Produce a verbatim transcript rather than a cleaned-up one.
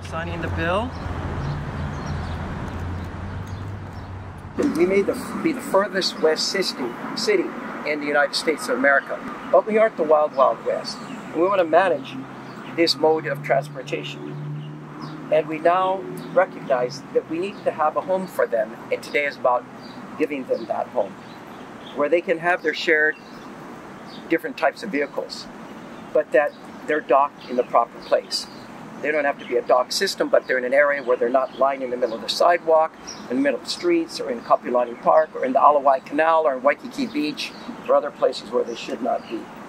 Signing the bill. We may the, be the furthest west city, city in the United States of America, but we aren't the wild, wild west. And we want to manage this mode of transportation. And we now recognize that we need to have a home for them, and today is about giving them that home, where they can have their shared different types of vehicles, but that they're docked in the proper place. They don't have to be a dock system, but they're in an area where they're not lying in the middle of the sidewalk, in the middle of the streets, or in Kapiolani Park, or in the Alawai Canal, or in Waikiki Beach, or other places where they should not be.